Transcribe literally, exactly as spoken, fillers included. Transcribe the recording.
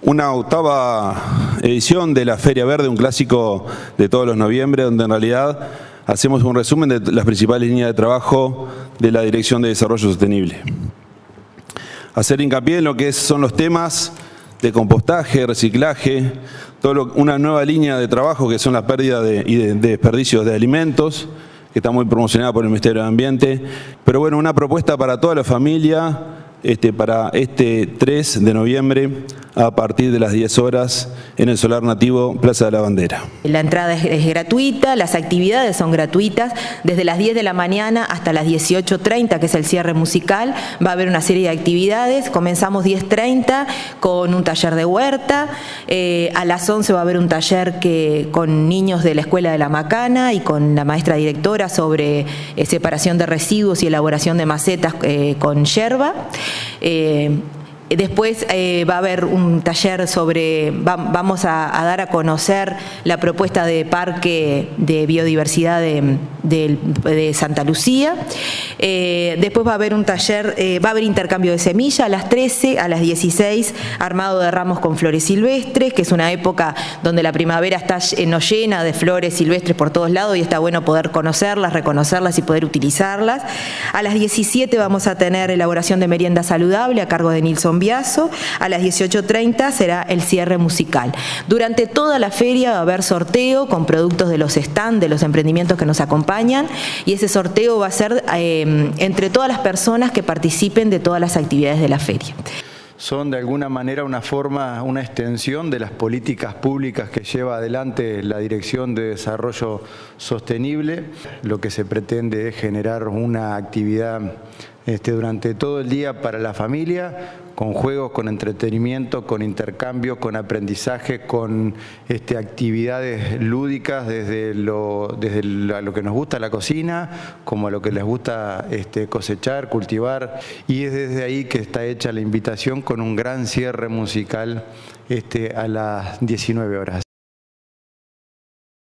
una octava edición de la Feria Verde, un clásico de todos los noviembre, donde en realidad hacemos un resumen de las principales líneas de trabajo de la Dirección de Desarrollo Sostenible. Hacer hincapié en lo que son los temas de compostaje, reciclaje, todo lo, una nueva línea de trabajo que son la pérdida de, y de, de desperdicios de alimentos, que está muy promocionada por el Ministerio de Ambiente. Pero bueno, una propuesta para toda la familia, este, para este tres de noviembre, a partir de las diez horas, en el Solar Nativo, Plaza de la Bandera. La entrada es, es gratuita, las actividades son gratuitas, desde las diez de la mañana hasta las dieciocho treinta, que es el cierre musical, va a haber una serie de actividades. Comenzamos diez treinta con un taller de huerta, eh, a las once va a haber un taller que, con niños de la Escuela de la Macana y con la maestra directora sobre eh, separación de residuos y elaboración de macetas eh, con yerba. Eh, Después eh, va a haber un taller sobre, va, vamos a, a dar a conocer la propuesta de parque de biodiversidad de, de, de Santa Lucía. Eh, después va a haber un taller, eh, va a haber intercambio de semilla a las trece, a las dieciséis, armado de ramos con flores silvestres, que es una época donde la primavera está nos llena de flores silvestres por todos lados y está bueno poder conocerlas, reconocerlas y poder utilizarlas. A las diecisiete vamos a tener elaboración de merienda saludable a cargo de Nilson Biaso. A las dieciocho treinta será el cierre musical. Durante toda la feria va a haber sorteo con productos de los stands, de los emprendimientos que nos acompañan, y ese sorteo va a ser eh, entre todas las personas que participen de todas las actividades de la feria. Son de alguna manera una forma, una extensión de las políticas públicas que lleva adelante la Dirección de Desarrollo Sostenible. Lo que se pretende es generar una actividad este, durante todo el día para la familia, con juegos, con entretenimiento, con intercambios, con aprendizaje, con este, actividades lúdicas desde, lo, desde lo, lo que nos gusta la cocina, como a lo que les gusta este, cosechar, cultivar. Y es desde ahí que está hecha la invitación con un gran cierre musical este, a las diecinueve horas.